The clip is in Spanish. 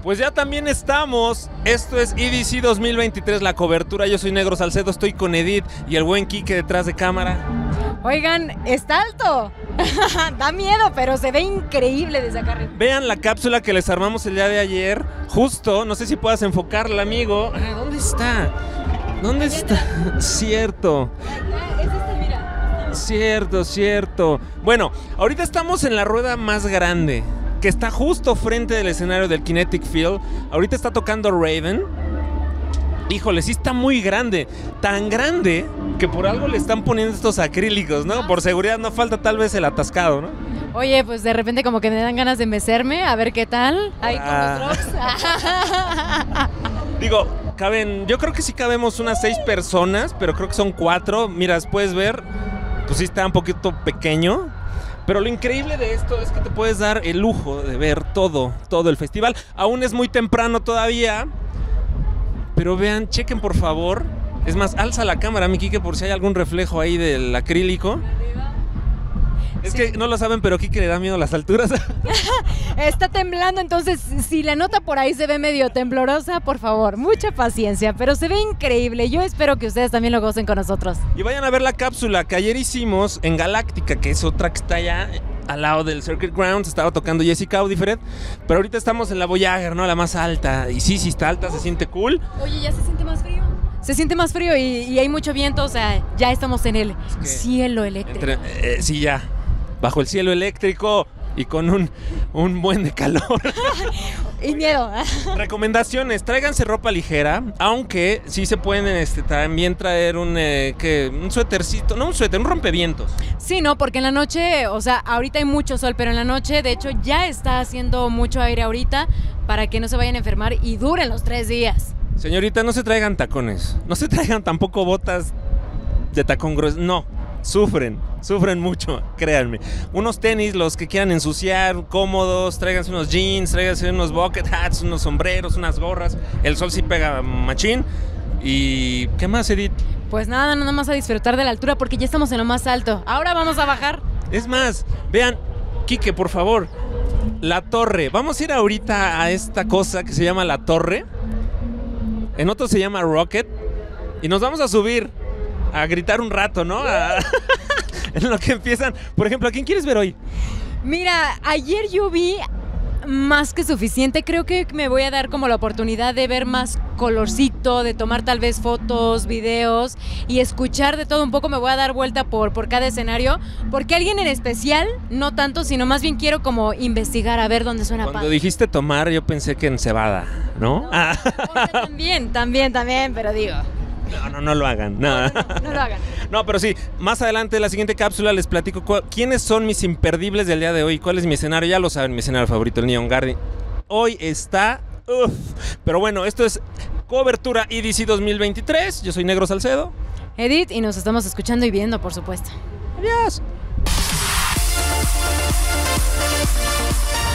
Pues ya también estamos. Esto es EDC 2023, la cobertura. Yo soy Negro Salcedo, estoy con Edith y el buen Quique detrás de cámara. Oigan, está alto. Da miedo, pero se ve increíble desde acá arriba. Vean la cápsula que les armamos el día de ayer. Justo, no sé si puedas enfocarla, amigo. ¿Dónde está? ¿Dónde está? Cierto. Es esta, mira. Cierto. Bueno, ahorita estamos en la rueda más grande, que está justo frente del escenario del Kinetic Field. Ahorita está tocando Raven. Híjole, sí está muy grande. Tan grande que por algo le están poniendo estos acrílicos, ¿no? Por seguridad no falta tal vez el atascado, ¿no? Oye, pues de repente como que me dan ganas de mecerme, a ver qué tal. Ahí con los drops. Digo, yo creo que sí cabemos unas 6 personas, pero creo que son 4. Mira, puedes ver, pues sí está un poquito pequeño. Pero lo increíble de esto es que te puedes dar el lujo de ver todo el festival. Aún es muy temprano todavía, pero vean, chequen por favor. Es más, alza la cámara, mi Quique, por si hay algún reflejo ahí del acrílico. Es que no lo saben, pero Quique le da miedo a las alturas. Está temblando, entonces si la nota por ahí se ve medio temblorosa, por favor, mucha paciencia, pero se ve increíble. Yo espero que ustedes también lo gocen con nosotros. Y vayan a ver la cápsula que ayer hicimos en Galáctica, que es otra que está allá al lado del Circuit Grounds. Estaba tocando Jessica Audifred, pero ahorita estamos en la Voyager, ¿no? La más alta. Y sí está alta, se siente cool. Oye, ya se siente más frío. Se siente más frío y hay mucho viento, o sea, ya estamos en el cielo eléctrico. Sí, ya. Bajo el cielo eléctrico y con un buen de calor. Y miedo. Recomendaciones, tráiganse ropa ligera, aunque sí se pueden también traer un suétercito, no un suéter, un rompevientos. Sí, no, porque en la noche, o sea, ahorita hay mucho sol, pero en la noche, de hecho, ya está haciendo mucho aire ahorita para que no se vayan a enfermar y duren los 3 días. Señorita, no se traigan tacones, no se traigan tampoco botas de tacón grueso, no. Sufren mucho, créanme. Unos tenis, los que quieran ensuciar, cómodos, tráiganse unos jeans, tráiganse unos bucket hats, unos sombreros, unas gorras. El sol sí pega machín. ¿Y qué más, Edith? Pues nada más a disfrutar de la altura porque ya estamos en lo más alto. Ahora vamos a bajar. Es más, vean, Quique, por favor, la torre. Vamos a ir ahorita a esta cosa que se llama la torre. En otro se llama Rocket. Y nos vamos a subir a gritar un rato, ¿no? En lo que empiezan. Por ejemplo, ¿a quién quieres ver hoy? Mira, ayer yo vi más que suficiente. Creo que me voy a dar como la oportunidad de ver más colorcito, de tomar tal vez fotos, videos y escuchar de todo un poco. Me voy a dar vuelta por cada escenario, porque alguien en especial, no tanto, sino más bien quiero como investigar, a ver dónde suena. Cuando dijiste tomar, yo pensé que en cebada, ¿no? O sea, también, pero digo... No lo hagan. No lo hagan. No, pero sí, más adelante en la siguiente cápsula les platico quiénes son mis imperdibles del día de hoy, cuál es mi escenario. Ya lo saben, mi escenario favorito, el Neon Garden. Hoy está... Pero bueno, esto es cobertura EDC 2023. Yo soy Negro Salcedo. Edith, y nos estamos escuchando y viendo, por supuesto. Adiós.